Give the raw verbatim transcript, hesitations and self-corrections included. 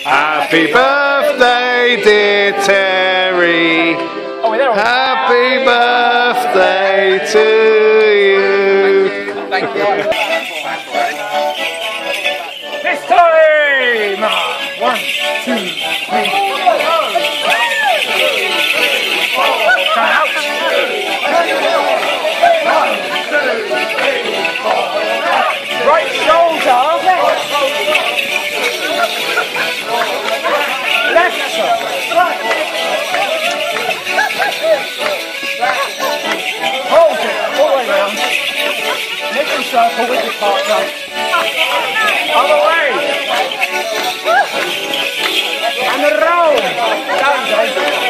Happy birthday, dear Terry. Happy birthday to you. This time! One, two, three. Turn out. Right shoulder. Left shoulder. Hold it all the way round. Make a circle with your partner. Other way. And roll. Down, down.